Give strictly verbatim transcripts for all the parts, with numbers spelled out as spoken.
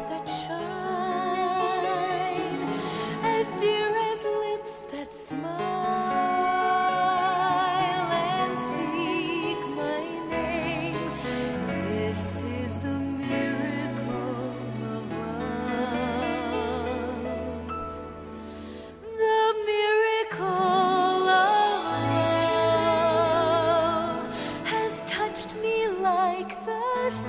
that shine, as dear as lips that smile and speak my name. This is the miracle of love. The miracle of love has touched me like the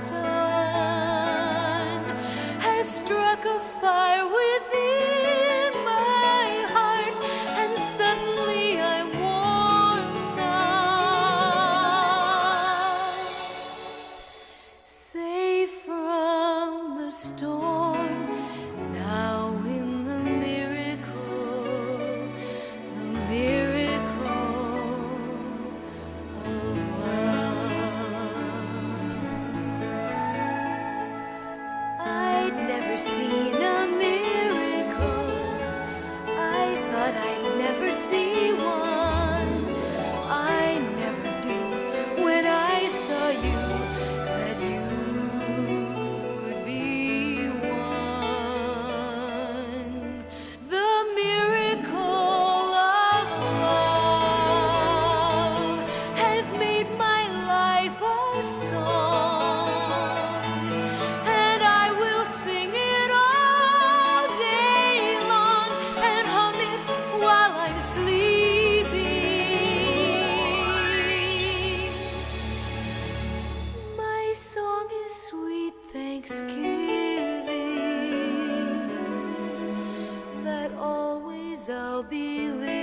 sun, has struck a fire within my heart, and suddenly I'm worn out, safe from the storm. Now in the miracle, the miracle of love. I'd never seen a miracle. I thought I'd never see one. I never knew when I saw you that you would be one. The miracle of love has made my life a song, and I will sing it all day long and hum it while I'm sleeping. My song is sweet thanksgiving, that always I'll be living.